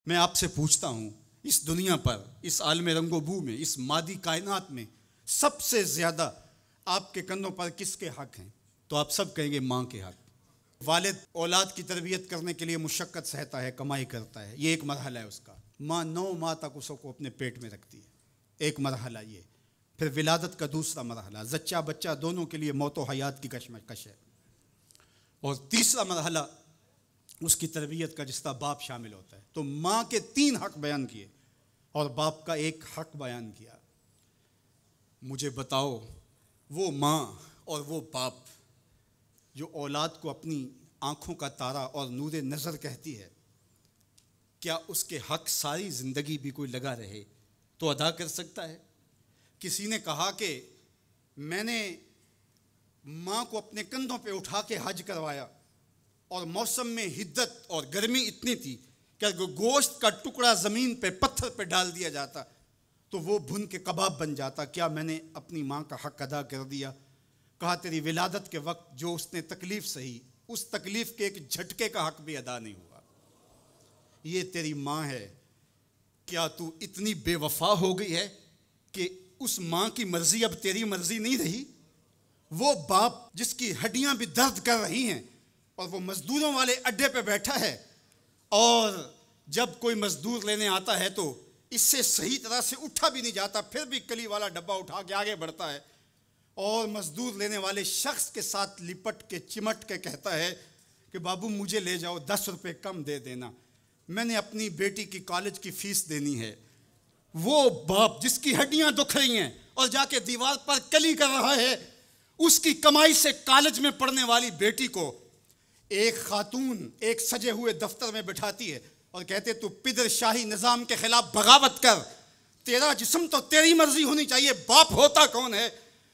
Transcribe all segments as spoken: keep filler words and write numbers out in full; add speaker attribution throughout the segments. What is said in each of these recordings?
Speaker 1: میں آپ سے پوچھتا ہوں، اس دنیا پر، اس عالم رنگ و بو میں، اس مادی کائنات میں سب سے زیادہ آپ کے کندھوں پر کس کے حق ہیں؟ تو آپ سب کہیں گے ماں کے حق۔ والد اولاد کی تربیت کرنے کے لیے مشقت سہتا ہے، کمائی کرتا ہے، یہ ایک مرحلہ ہے اس کا۔ ماں نو ماہ تک اس کو اپنے پیٹ میں رکھتی ہے، ایک مرحلہ یہ۔ پھر ولادت کا دوسرا مرحلہ، زچہ بچہ دونوں کے لیے موت و حیات کی کشمکش ہے۔ اور تیسرا مرحلہ اس کی تربیت کا، جس کا باپ شامل ہوتا ہے۔ تو ماں کے تین حق بیان کیے اور باپ کا ایک حق بیان کیا۔ مجھے بتاؤ، وہ ماں اور وہ باپ جو اولاد کو اپنی آنکھوں کا تارا اور نور نظر کہتی ہے، کیا اس کے حق ساری زندگی بھی کوئی لگا رہے تو ادا کر سکتا ہے؟ کسی نے کہا کہ میں نے ماں کو اپنے کندھوں پہ اٹھا کے حج کروایا اور موسم میں حدت اور گرمی اتنی تھی کہ اگر گوشت کا ٹکڑا زمین پہ پتھر پہ ڈال دیا جاتا تو وہ بھن کے کباب بن جاتا۔ کیا میں نے اپنی ماں کا حق ادا کر دیا؟ کہا تیری ولادت کے وقت جو اس نے تکلیف سہی، اس تکلیف کے ایک جھٹکے کا حق بھی ادا نہیں ہوا۔ یہ تیری ماں ہے، کیا تو اتنی بے وفا ہو گئی ہے کہ اس ماں کی مرضی اب تیری مرضی نہیں رہی؟ وہ باپ جس کی ہڈیاں بھی درد کر رہی ہیں اور وہ مزدوروں والے اڈے پہ بیٹھا ہے، اور جب کوئی مزدور لینے آتا ہے تو اس سے صحیح طرح سے اٹھا بھی نہیں جاتا، پھر بھی کلی والا ڈبہ اٹھا کے آگے بڑھتا ہے، اور مزدور لینے والے شخص کے ساتھ لپٹ کے چمٹ کے کہتا ہے کہ بابو مجھے لے جاؤ، دس روپے کم دے دینا، میں نے اپنی بیٹی کی کالج کی فیس دینی ہے۔ وہ باپ جس کی ہڈیاں دکھ رہی ہیں اور جا کے دیوار پر کلی کر رہا ہے، اس کی کمائی سے کالج میں پڑھنے والی بیٹی کو ایک خاتون ایک سجے ہوئے دفتر میں بٹھاتی ہے اور کہتے تو پدر شاہی نظام کے خلاف بغاوت کر، تیرا جسم تو تیری مرضی ہونی چاہیے، باپ ہوتا کون ہے؟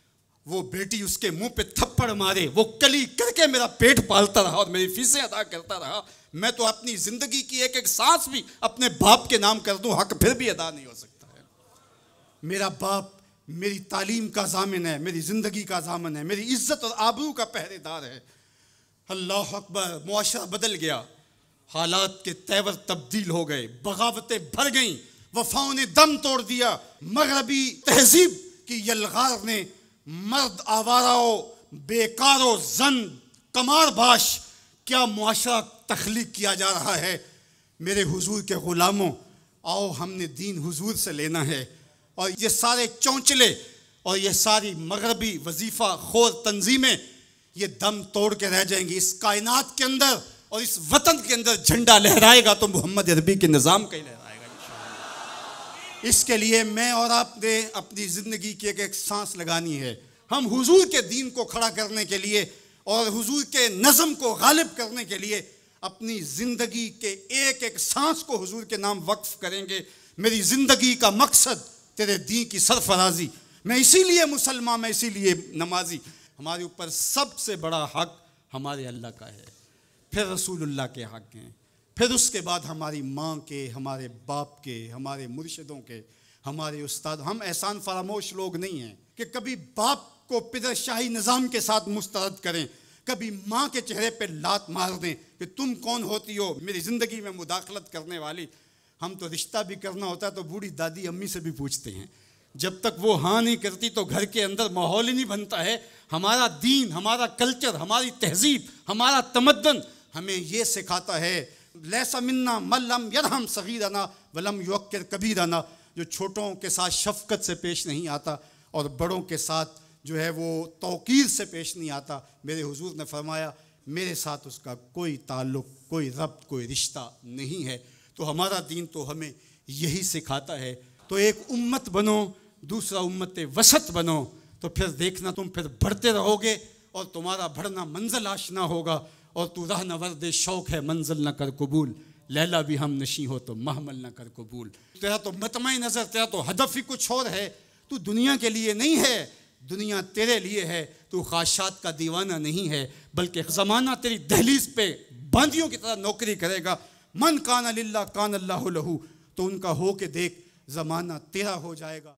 Speaker 1: وہ بیٹی اس کے منہ پہ تھپڑ مارے، وہ کلی کر کے میرا پیٹ پالتا رہا اور میری فیسیں ادا کرتا رہا، میں تو اپنی زندگی کی ایک ایک سانس بھی اپنے باپ کے نام کر دوں، حق پھر بھی ادا نہیں ہو سکتا ہے۔ میرا باپ میری تعلیم کا ضامن ہے، میری زندگی کا ضامن ہے، میری عزت اور آبرو کا پہرے دار ہے۔ اللہ اکبر، معاشرہ بدل گیا، حالات کے تیور تبدیل ہو گئے، بغاوتیں بھر گئیں، وفاؤں نے دم توڑ دیا، مغربی تہذیب کی یلغار نے مرد آوارہ بیکار و زن کمار باش کیا معاشرہ تخلیق کیا جا رہا ہے۔ میرے حضور کے غلاموں، آؤ ہم نے دین حضور سے لینا ہے، اور یہ سارے چونچلے اور یہ ساری مغربی وظیفہ خور تنظیمیں یہ دم توڑ کے رہ جائیں گی۔ اس کائنات کے اندر اور اس وطن کے اندر جھنڈا لہرائے گا تو محمد عربی کے نظام کا ہی لہرائے گا انشاءاللہ۔ اس کے لیے میں اور آپ نے اپنی زندگی کی ایک ایک سانس لگانی ہے۔ ہم حضور کے دین کو کھڑا کرنے کے لیے اور حضور کے نظم کو غالب کرنے کے لیے اپنی زندگی کے ایک ایک سانس کو حضور کے نام وقف کریں گے۔ میری زندگی کا مقصد تیرے دین کی سرفرازی، میں اسی لیے مسلمان، میں اسی لیے نمازی۔ ہمارے اوپر سب سے بڑا حق ہمارے اللہ کا ہے، پھر رسول اللہ کے حق ہیں، پھر اس کے بعد ہماری ماں کے، ہمارے باپ کے، ہمارے مرشدوں کے، ہمارے استاد۔ ہم احسان فراموش لوگ نہیں ہیں کہ کبھی باپ کو پدر شاہی نظام کے ساتھ مسترد کریں، کبھی ماں کے چہرے پہ لات مار دیں کہ تم کون ہوتی ہو میری زندگی میں مداخلت کرنے والی۔ ہم تو رشتہ بھی کرنا ہوتا ہے تو بوڑھی دادی امی سے بھی پوچھتے ہیں، جب تک وہ ہاں نہیں کرتی تو گھر کے اندر ماحول ہی نہیں بنتا ہے۔ ہمارا دین، ہمارا کلچر، ہماری تہذیب، ہمارا تمدن ہمیں یہ سکھاتا ہے، لیس منا من لم یرحم صغیرنا ولم یوقر کبیرنا، جو چھوٹوں کے ساتھ شفقت سے پیش نہیں آتا اور بڑوں کے ساتھ جو ہے وہ توقیر سے پیش نہیں آتا۔ میرے حضور نے فرمایا میرے ساتھ اس کا کوئی تعلق، کوئی ربط، کوئی رشتہ نہیں ہے۔ تو ہمارا دین تو ہمیں یہی سکھاتا ہے۔ تو ایک امت بنو، دوسرا امت وسط بنو، تو پھر دیکھنا تم پھر بڑھتے رہو گے اور تمہارا بڑھنا منزل آشنا ہوگا، اور تو راہ نورد شوق ہے منزل نہ کر قبول، لیلا بھی ہم نشیں ہو تو محمل نہ کر قبول۔ تیرا تو مطمع نظر، تیرا تو ہدف ہی کچھ اور ہے، تو دنیا کے لیے نہیں ہے، دنیا تیرے لیے ہے۔ تو خواہشات کا دیوانہ نہیں ہے، بلکہ زمانہ تیری دہلیز پہ باندیوں کی طرح نوکری کرے گا۔ من کان للہ کان اللہ لہو، تو ان کا ہو کے دیکھ، زمانہ تیرا ہو جائے گا۔